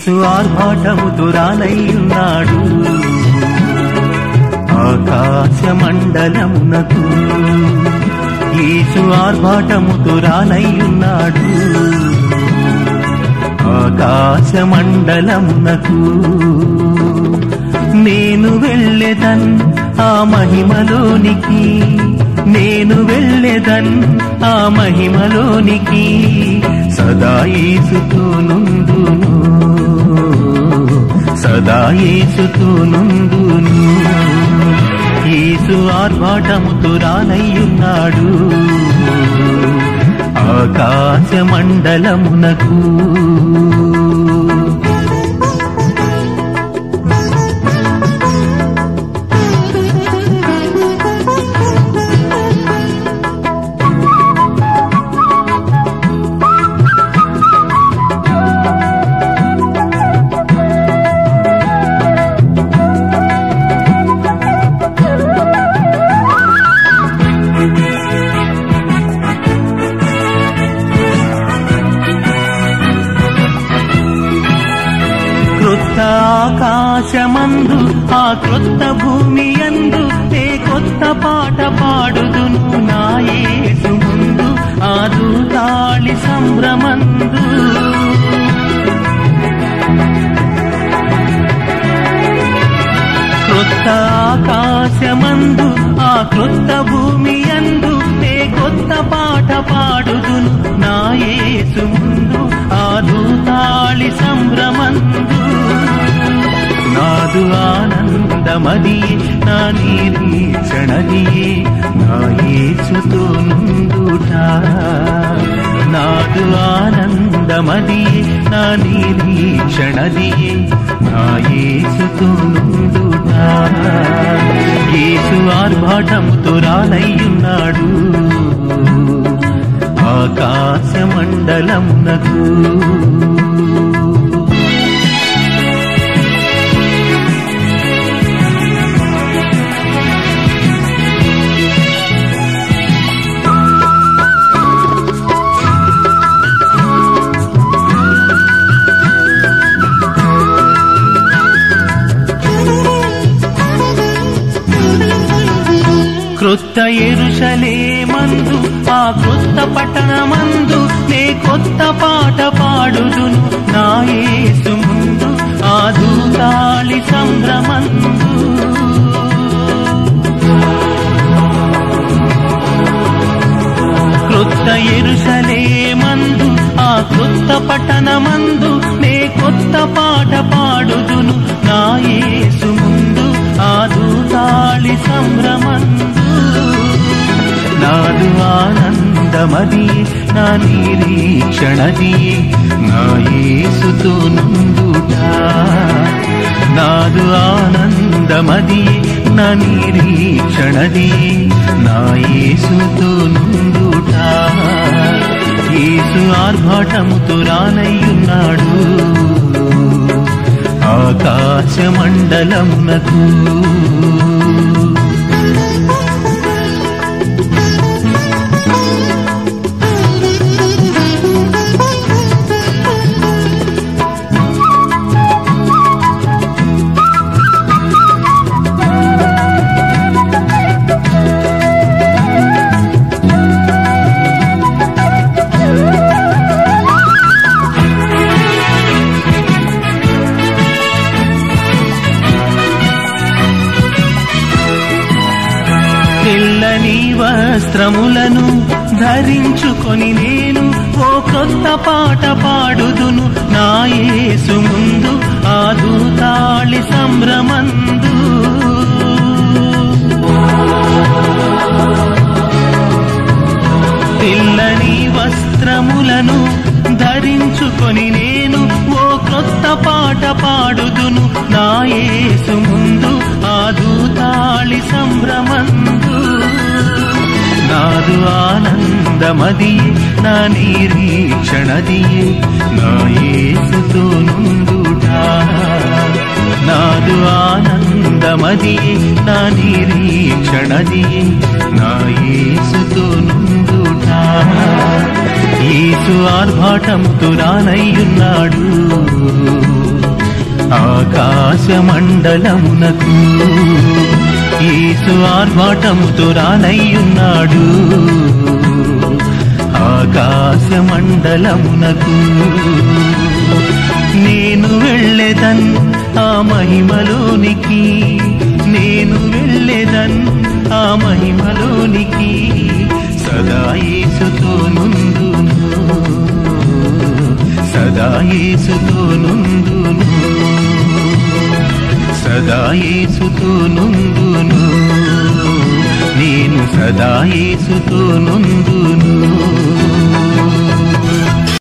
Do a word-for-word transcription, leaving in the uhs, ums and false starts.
యేసు ఆర్భాటముతో రానయ్యున్నాడు ఆకాశ మండలమునకు యేసు ఆర్భాటముతో రానయ్యున్నాడు ఆకాశ మండలమునకు నేను వెళ్ళెదన్ ఆ మహిమలోనికి నేను వెళ్ళెదన్ ఆ మహిమలోనికి సదా యేసుతో నుండును సదా యేసుతో నుండును యేసు ఆర్భాటముతో రానయ్యున్నాడు ఆకాశ మండలమునకు క్రొత్త ఆకాశమందు ఆ క్రొత్త భూమి యందు ఏ కొత్త పాట పాడుదును నా యేసు ముందు ఆ దూతాళి సంభ్రమందు క్రొత్త ఆకాశమందు ఆ క్రొత్త భూమి యందు ఏ కొత్త పాట పాడుదును నా యేసు ముందు ఆ దూతాళి సంభ్రమందు నాదు ఆనందమదియే నా నిరీక్షణదియే నా యేసుతో నుండుట నాదు ఆనందమదియే నా నిరీక్షణదియే నా యేసుతో నుండుట యేసు ఆర్భాటముతో రానయ్యున్నాడు ఆకాశ మండలమునకు క్రొత్త యెరూషలేమందు ఆ క్రొత్త పట్టణమందు నే కొత్త పాట పాడుదును నా యేసు ముందు ఆ దూతాళి సంభ్రమందు క్రొత్త యెరూషలేమందు ఆ క్రొత్త పట్టణమందు నే కొత్త పాట పాడుదును నా యేసు ముందు ఆ దూతాళి సంభ్రమందు నాదు ఆనందమదియే నా నిరీక్షణదియే నా యేసుతో నుండుట నాదు ఆనందమదియే నా నిరీక్షణదియే నా యేసుతో నుండుట యేసు ఆర్భాటముతో రానయ్యున్నాడు ఆకాశ మండలమునకు తెల్లని వస్త్రములను ధరించుకొని నేను ఓ కొత్త పాట పాడుదును నా యేసు ముందు ఆ దూతాళి సంభ్రమందు తెల్లని వస్త్రములను ధరించుకొని నేను ఓ కొత్త పాట పాడుదును నా యేసు ముందు ఆ దూతాళి సంభ్రమందు నాదు ఆనందమదియే నా నిరీక్షణదియే నా యేసుతో నుండుట నాదు ఆనందమదియే నా నిరీక్షణదియే నా యేసుతో నుండుట యేసు ఆర్భాటముతో రానయ్యున్నాడు ఆకాశమండలమునకు యేసు ఆర్భాటముతో రానయ్యున్నాడు. ఆకాశమండలమునకు నేను వెళ్ళెదన్ ఆ మహిమలోనికి, నేను వెళ్ళెదన్ ఆ మహిమలోనికి, సదా యేసుతో నుందును, సదా యేసుతో నుందును, సదా యేసుతో నుందును, నేను సదా యేసుతో నుందును.